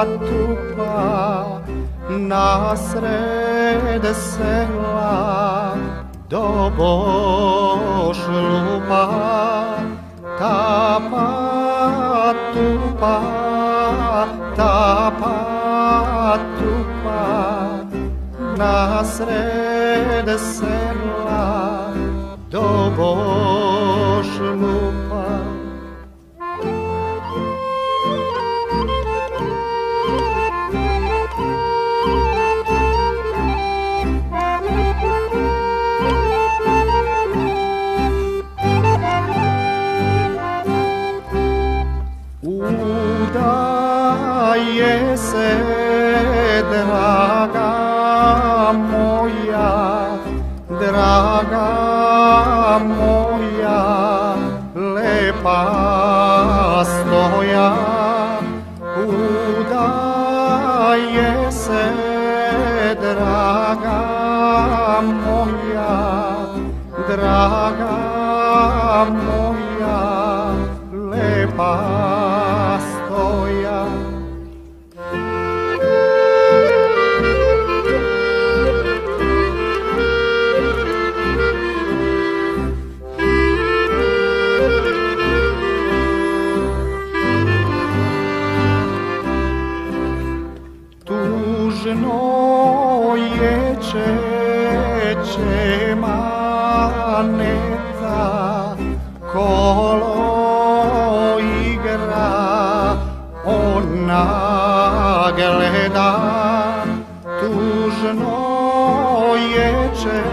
tupa nasred sela doboš lupa, tapa tupa nasred sela doboš lupa. Udaje se, draga moja, lepa stoja. Udaje se, draga moja, lepa stoja. Tužno je čeče maneta, kolo igra, ona gleda. Tužno je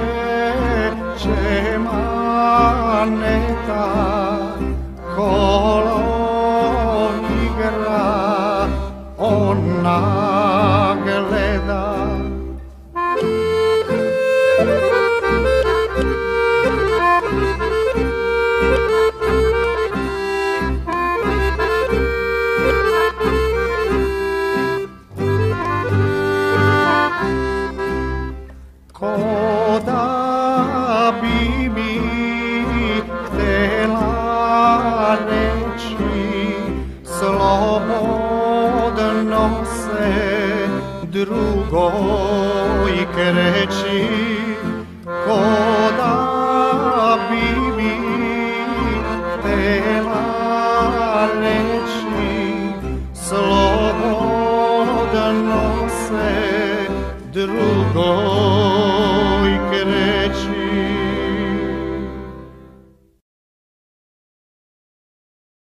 čeče maneta, kolo igra, ona gleda. Ko da bi mi htela reći, slobodno se drugoj kreći. Ko da bi mi htela reći, slobodno se drugoj